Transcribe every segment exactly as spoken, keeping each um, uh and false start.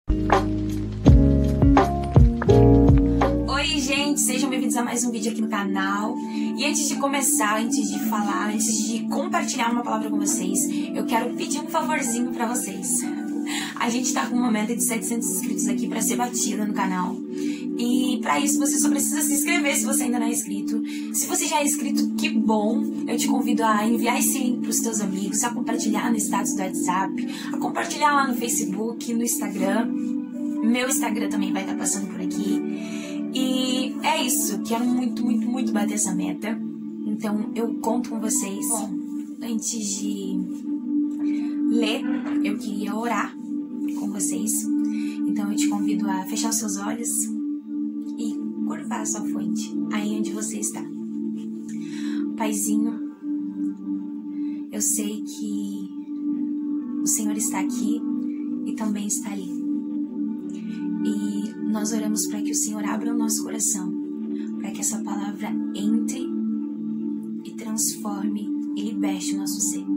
Oi gente, sejam bem-vindos a mais um vídeo aqui no canal. E antes de começar, antes de falar, antes de compartilhar uma palavra com vocês, eu quero pedir um favorzinho pra vocês. A gente tá com uma meta de setecentos inscritos aqui pra ser batida no canal. E pra isso você só precisa se inscrever se você ainda não é inscrito. Se você já é inscrito, que bom! Eu te convido a enviar esse link pros teus amigos, a compartilhar no status do WhatsApp, a compartilhar lá no Facebook, no Instagram. Meu Instagram também vai estar passando por aqui. E é isso, quero muito, muito, muito bater essa meta. Então eu conto com vocês. Bom, antes de ler, eu queria orar com vocês. Então eu te convido a fechar os seus olhos e curvar a sua fonte aí onde você está. Paizinho, eu sei que o Senhor está aqui e também está ali. E nós oramos para que o Senhor abra o nosso coração, para que essa palavra entre e transforme e liberte o nosso ser.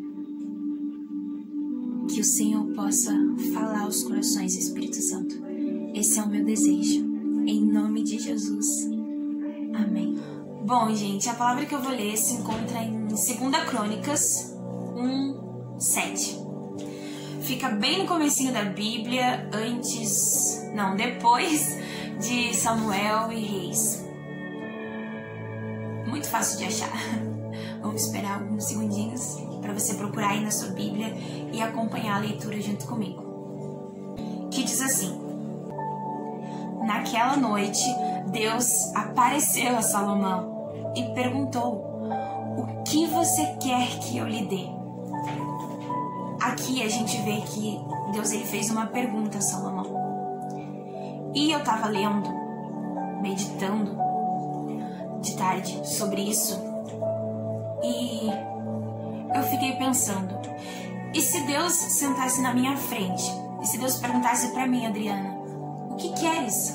Que o Senhor possa falar aos corações, Espírito Santo. Esse é o meu desejo. Em nome de Jesus. Amém. Bom, gente, a palavra que eu vou ler se encontra em dois Crônicas um, sete. Fica bem no comecinho da Bíblia, antes, não, depois de Samuel e Reis. Muito fácil de achar. Vamos esperar alguns segundinhos para você procurar aí na sua Bíblia e acompanhar a leitura junto comigo. Que diz assim: Naquela noite, Deus apareceu a Salomão e perguntou: O que você quer que eu lhe dê? Aqui a gente vê que Deus ele fez uma pergunta a Salomão. E eu tava lendo, meditando de tarde sobre isso. E eu fiquei pensando, e se Deus sentasse na minha frente? E se Deus perguntasse pra mim, Adriana, o que queres?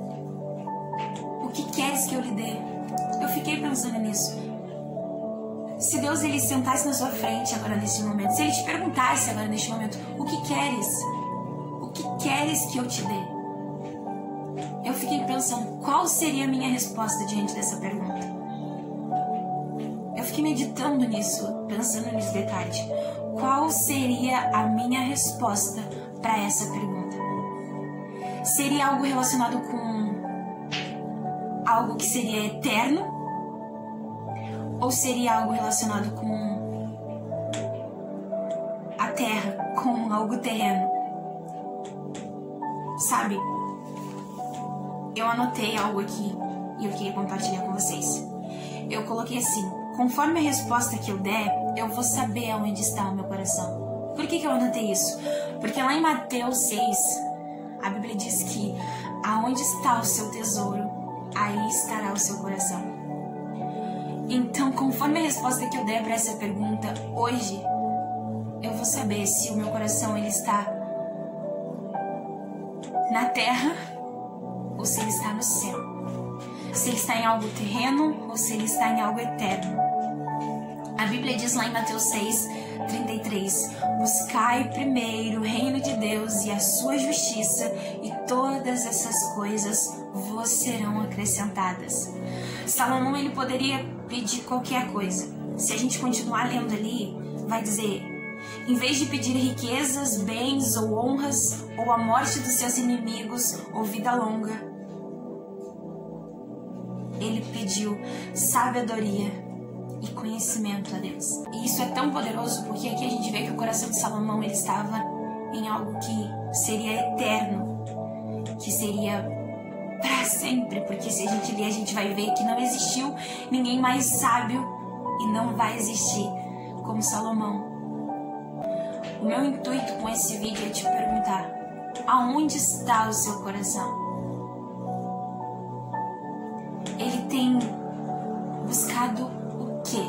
O que queres que eu lhe dê? Eu fiquei pensando nisso. Se Deus ele sentasse na sua frente agora neste momento, se ele te perguntasse agora neste momento, o que queres? O que queres que eu te dê? Eu fiquei pensando, qual seria a minha resposta diante dessa pergunta? Eu fiquei meditando nisso, pensando nisso de tarde. Qual seria a minha resposta para essa pergunta? Seria algo relacionado com algo que seria eterno? Ou seria algo relacionado com a terra, com algo terreno? Sabe? Eu anotei algo aqui e eu queria compartilhar com vocês. Eu coloquei assim: conforme a resposta que eu der, eu vou saber aonde está o meu coração. Por que que eu anotei isso? Porque lá em Mateus seis, a Bíblia diz que aonde está o seu tesouro, aí estará o seu coração. Então, conforme a resposta que eu der para essa pergunta hoje, eu vou saber se o meu coração ele está na terra ou se ele está no céu. Se ele está em algo terreno ou se ele está em algo eterno. A Bíblia diz lá em Mateus seis, trinta e três: Buscai primeiro o reino de Deus e a sua justiça, e todas essas coisas vos serão acrescentadas. Salomão ele poderia pedir qualquer coisa. Se a gente continuar lendo ali, vai dizer: em vez de pedir riquezas, bens ou honras, ou a morte dos seus inimigos, ou vida longa, ele pediu sabedoria e conhecimento a Deus. E isso é tão poderoso porque aqui a gente vê que o coração de Salomão ele estava em algo que seria eterno, que seria para sempre, porque se a gente ler a gente vai ver que não existiu ninguém mais sábio e não vai existir como Salomão. O meu intuito com esse vídeo é te perguntar: aonde está o seu coração? Ele tem buscado o quê?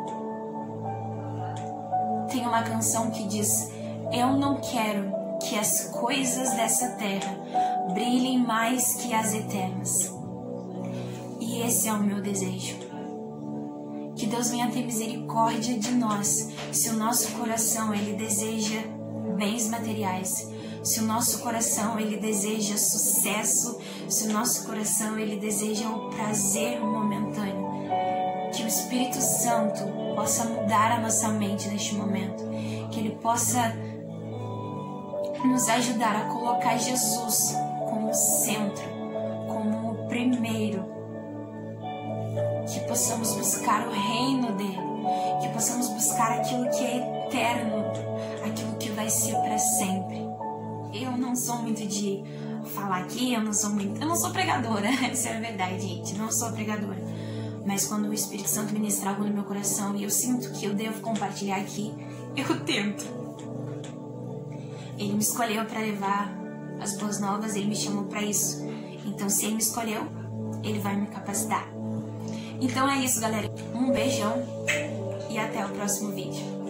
Tem uma canção que diz: eu não quero que as coisas dessa terra brilhem mais que as eternas. E esse é o meu desejo. Que Deus venha ter misericórdia de nós, se o nosso coração ele deseja bens materiais. se o nosso coração ele deseja sucesso, se o nosso coração ele deseja o prazer momentâneo, que o Espírito Santo possa mudar a nossa mente neste momento, que ele possa nos ajudar a colocar Jesus como centro, como o primeiro, que possamos buscar o reino dele, que possamos buscar aquilo que é eterno, aquilo que vai ser para sempre. Eu não sou muito de falar aqui, eu não sou muito, eu não sou pregadora, essa é a verdade, gente, não sou pregadora. Mas quando o Espírito Santo ministra algo no meu coração e eu sinto que eu devo compartilhar aqui, eu tento. Ele me escolheu para levar as boas novas, ele me chamou para isso. Então, se ele me escolheu, ele vai me capacitar. Então é isso, galera. Um beijão e até o próximo vídeo.